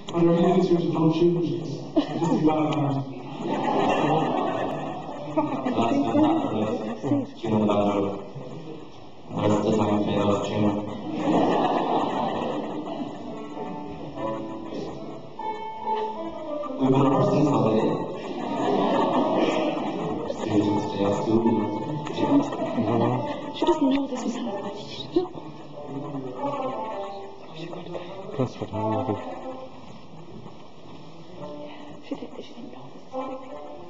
Are there any answers to don't shoot machines? Just be bad on Last bit not right. Tune bad joke. The rest of the time played out of tune. We've been a person's holiday. Students stay at school. She doesn't know this was happening. That's what I want to do. She didn't know this was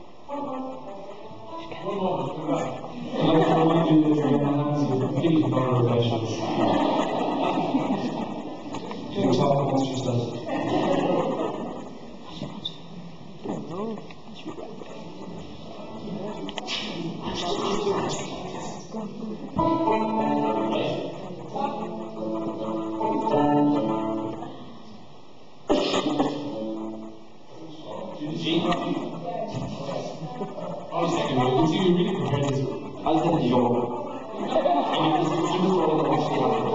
I'd like to remind you that you're going to have to feed our relations. You can talk amongst yourselves. I was thinking, well, you really prepared this. I said yoga. And this is the story that actually happened.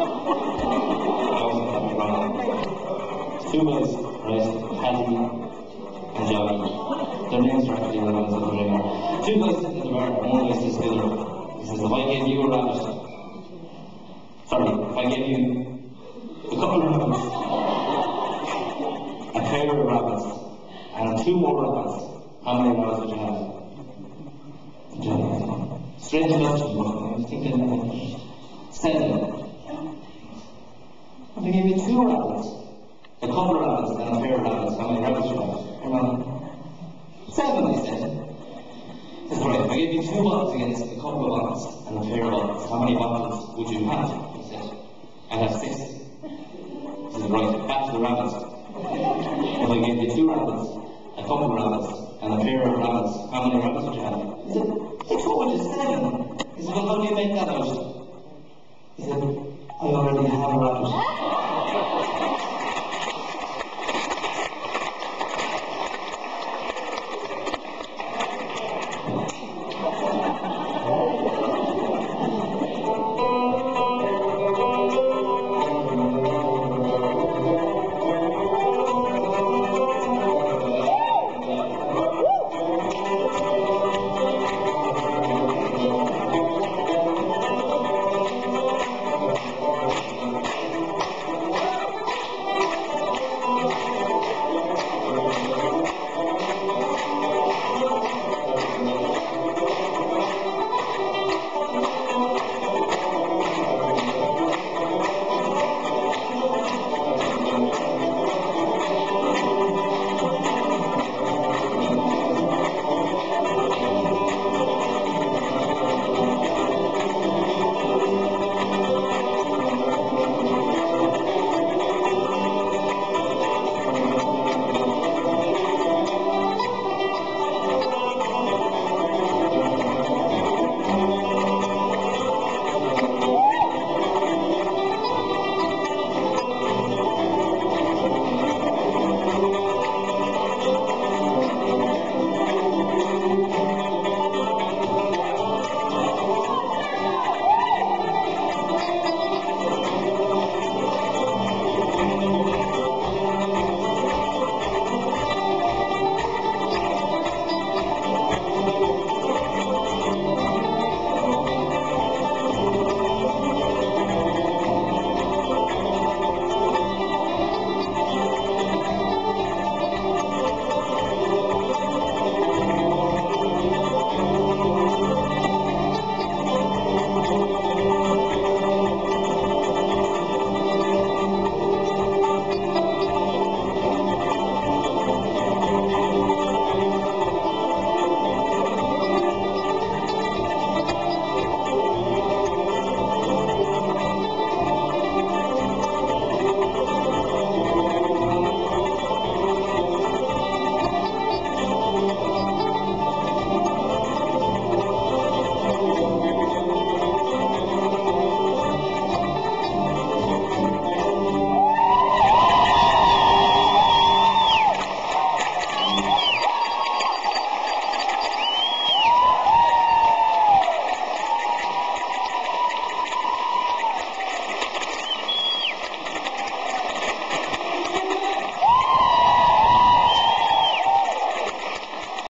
I wasn't having wrong. Two guys, right? Paddy and Johnny. Their names are actually relevant to the ring. Two guys sitting in the bar, and one guy says to the other, he says, if I gave you a rabbit, if I gave you a couple of rabbits, a pair of rabbits, and two more rabbits, how many rabbits would you have? Strange question, but I was thinking 7. If I gave you 2 rabbits, a couple of rabbits, and a pair of rabbits, how many rabbits would you have? Well, 7, I said. That's right, if I gave you 2 bottles against a couple of bottles, and a pair of bottles, how many bottles would you have? He said, I'd have 6. He said, right, back to the rabbits. If I gave you 2 rabbits, a couple of rabbits, and a pair of rabbits, how many rabbits would you have? He said, I told you 7. He said, well, how do you make that out? He said, I already have a rabbit.